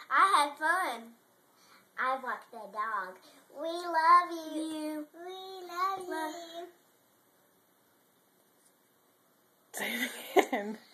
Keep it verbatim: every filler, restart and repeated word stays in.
I had fun. I walked the dog. We love you. you. We love, love you. Say it again.